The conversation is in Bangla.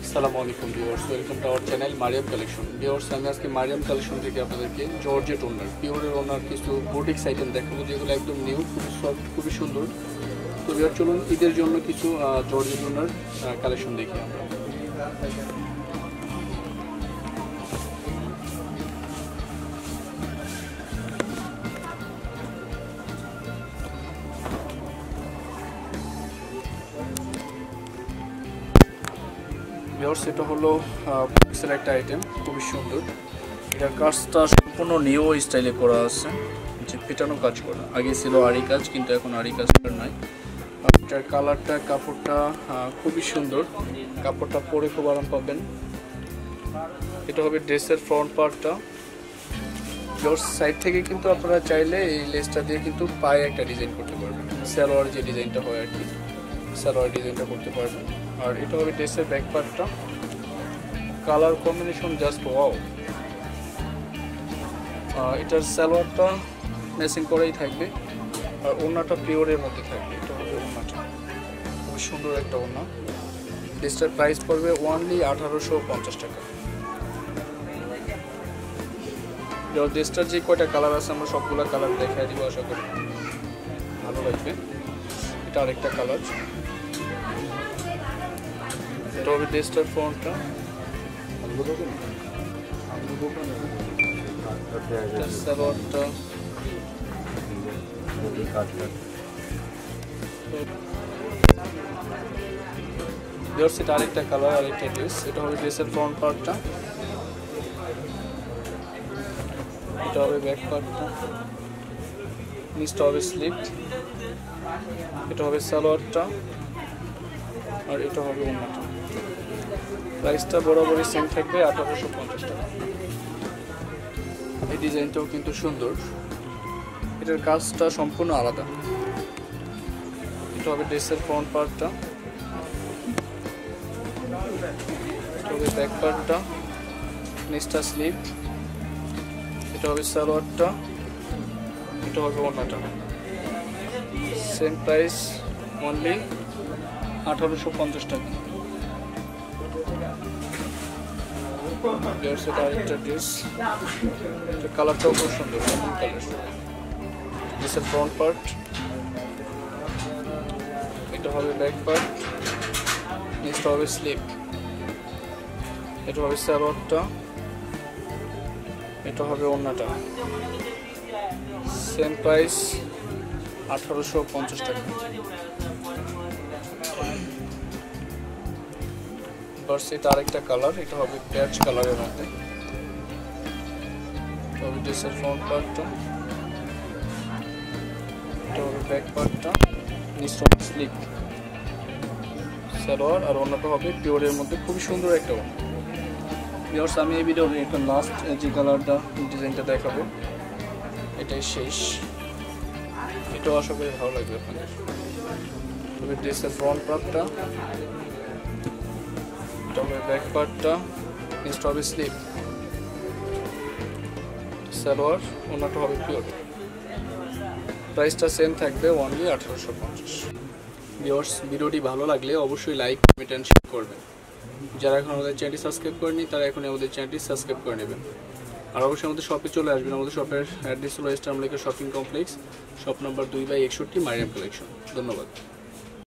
আসসালামু আলাইকুম viewers, welcome to our channel Mariyam collection. Viewers, আমি আজকে মারিয়াম কালেকশন থেকে আপনাদেরকে জর্জেট ওনার পিওরের ওনার কিছু বুটিক্স আইটেম দেখাবো, যেগুলো একদম নিউ, খুবই সফট, খুবই সুন্দর। তো ভিউয়ার চলুন ঈদের জন্য কিছু জর্জেট ওনার কালেকশন দেখি আমরা। ভিউয়ার্স, এটা হলো বুটিক্সের একটা আইটেম, খুবই সুন্দর। এটার কাজটা সম্পূর্ণ নিউ স্টাইলে করা আছে, যে পেটানো কাজ করা। আগে ছিল আড়ি কাজ, কিন্তু এখন আড়ি কাজ নাই। এটার কালারটা, কাপড়টা খুবই সুন্দর, কাপড়টা পরে খুব আরাম পাবেন। এটা হবে ড্রেসের ফ্রন্ট পার্টটা। ভিউয়ার্স, সাইড থেকে কিন্তু আপনারা চাইলে এই লেসটা দিয়ে কিন্তু পায়ে একটা ডিজাইন করতে পারবেন, সালোয়ার যে ডিজাইনটা হয় আর কি, সালোয়ার ডিজাইনটা করতে পারবেন। আর এটা হবে ড্রেসের ব্যাক পার্টটা। Colour combination just wow. এটার সালোয়ারটা ম্যাচিং করেই থাকবে, আর ওড়নাটা পিওরের মধ্যে থাকবে। এটা হবে ওড়নাটা, খুব সুন্দর একটা ওড়না। ড্রেসটার প্রাইস পড়বে অনলি 1850 টাকা। ড্রেসটার যে কয়টা কালার আছে আমরা সবগুলো কালার দেখাই দিব, আশা করি ভালো লাগবে। এটা আরেকটা কালার। এটা হবে ড্রেসটার ফ্রন্টটা। সালোয়ারটা এটা আরেকটা কালার, আরেকটা ড্রেস। এটা হবে ড্রেসের ফ্রন্ট পার্টটা। এটা হবে ব্যাক পার্টটা, নিচটা হবে স্লিট। এটা হবে সালোয়ারটা, আর এটা হবে ওড়নাটা। প্রাইসটা বরাবরই সেম থাকবে 1850 টাকা। এই ডিজাইনটাও কিন্তু সুন্দর, এটার কাজটা সম্পূর্ণ আলাদা। এটা হবে ড্রেসের ফ্রন্ট পার্টটা, এটা হবে ব্যাক পার্টটা, নিচটা স্লিভ। এটা হবে সালোয়ারটা, এটা হবে ওড়নাটা। সেম প্রাইস, অনলি 1850 টাকা। এটা আরেকটা ড্রেস, কালারটাও খুব সুন্দর, লেমন কালার। ড্রেসের ফ্রন্ট পার্ট, এটা হবে ব্যাক পার্ট, নিচটা হবে স্লিভ। এটা হবে সালোয়ারটা, এটা হবে ওড়নাটা। সেম প্রাইস 1850 টাকা। এটা আরেকটা কালার, এটা হবে প্যাচ কালারের মধ্যে। এটা হবে ড্রেসের ফ্রন্ট পার্টটা, এটা হবে ব্যাক পার্টটা, নিচটা স্লিভ, সালোয়ার, আর ওড়নাটা হবে পিওরের মধ্যে। খুবই সুন্দর একটা ওড়না। ভিউয়ার্স, আমি এই ভিডিওর একটা লাস্ট যে কালারটা ডিজাইনটা দেখাবো, এটাই শেষ। এটাও আশা করি ভালো লাগবে আপনাদের। তবে ড্রেসের ফ্রন্ট পার্টটা, এটা হবে ব্যাক পার্টটা, নিচটা হবে স্লিভ, সালোয়ার, ওড়নাটা হবে পিওর। প্রাইসটা সেম থাকবে অনলি 1850। ভিউয়ার্স, ভিডিওটি ভালো লাগলে অবশ্যই লাইক, কমেন্ট এন্ড শেয়ার করবেন। যারা এখন আমাদের চ্যানেলটি সাবস্ক্রাইব করেনি, তারা এখন আমাদের চ্যানেলটি সাবস্ক্রাইব করে নেবেন। আর অবশ্যই আমাদের শপে চলে আসবেন। আমাদের শপের অ্যাড্রেস হলো ইস্টার্ন লেকের shopping complex, shop number 2/61, Mariyam collection. ধন্যবাদ।